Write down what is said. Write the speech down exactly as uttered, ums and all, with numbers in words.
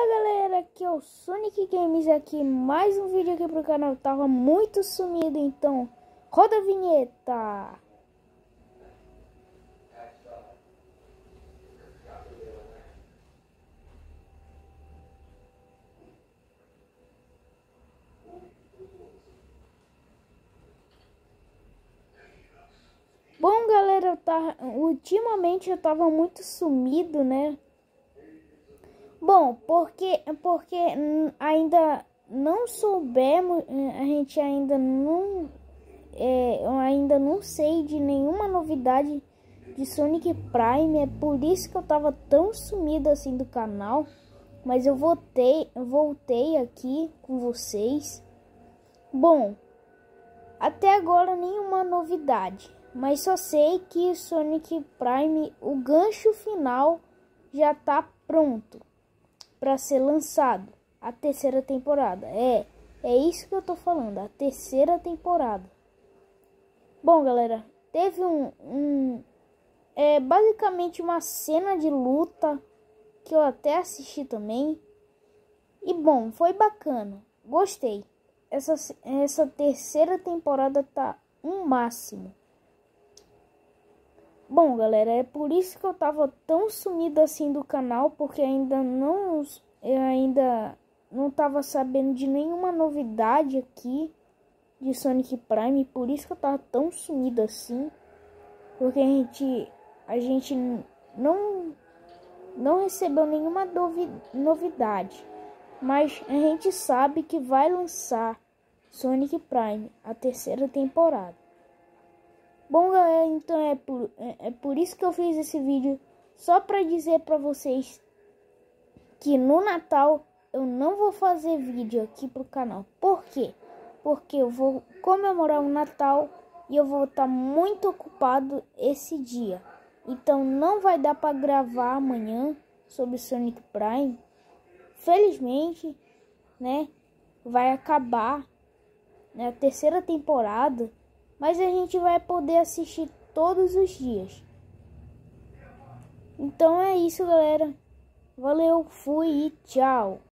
Fala galera, aqui é o Sonic Games aqui, mais um vídeo aqui pro canal. Tava muito sumido, então roda a vinheta. Bom galera, eu tava, ultimamente eu tava muito sumido, né? Bom, porque, porque ainda não soubemos, a gente ainda não, é, eu ainda não sei de nenhuma novidade de Sonic Prime, é por isso que eu tava tão sumido assim do canal, mas eu voltei, eu voltei aqui com vocês. Bom, até agora nenhuma novidade, mas só sei que Sonic Prime, o gancho final já tá pronto para ser lançado, a terceira temporada. É, é isso que eu tô falando, a terceira temporada. Bom, galera, teve um, um é basicamente uma cena de luta que eu até assisti também. E bom, foi bacana, gostei. Essa, essa terceira temporada tá um máximo. Bom, galera, é por isso que eu tava tão sumido assim do canal, porque ainda não, eu ainda não tava sabendo de nenhuma novidade aqui de Sonic Prime, por isso que eu tava tão sumido assim, porque a gente, a gente não, não recebeu nenhuma novidade, mas a gente sabe que vai lançar Sonic Prime, a terceira temporada. Bom galera, então é por, é, é por isso que eu fiz esse vídeo, só para dizer para vocês que no Natal eu não vou fazer vídeo aqui pro canal. Por quê? Porque eu vou comemorar o Natal e eu vou estar muito ocupado esse dia. Então não vai dar para gravar amanhã sobre Sonic Prime. Felizmente, né, vai acabar, né, a terceira temporada. Mas a gente vai poder assistir todos os dias. Então é isso, galera. Valeu, fui e tchau.